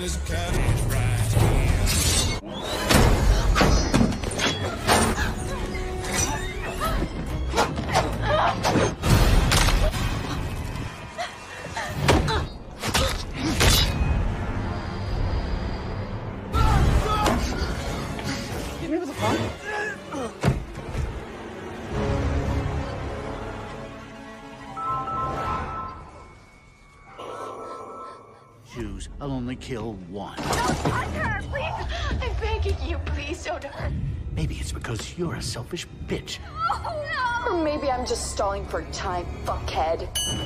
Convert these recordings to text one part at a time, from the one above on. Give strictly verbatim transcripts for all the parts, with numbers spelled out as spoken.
is coming right here. Give me the phone. Choose. I'll only kill one. Don't touch her, please! I'm begging you, please don't hurt. Maybe it's because you're a selfish bitch. Oh, no! Or maybe I'm just stalling for time, fuckhead.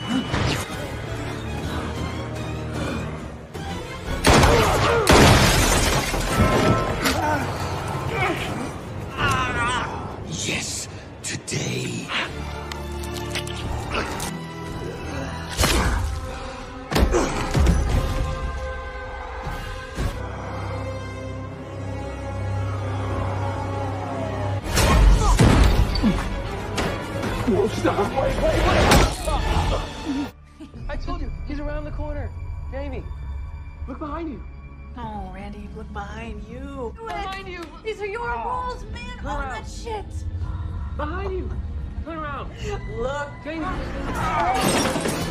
Yes, today. Whoa, stop. Wait, wait, wait. I told you, he's around the corner. Jamie, look behind you. Oh, Randy, look behind you. Behind you. These are your Oh. rules, man. Turn All around. that shit. Behind you. Turn around. Look. Jamie.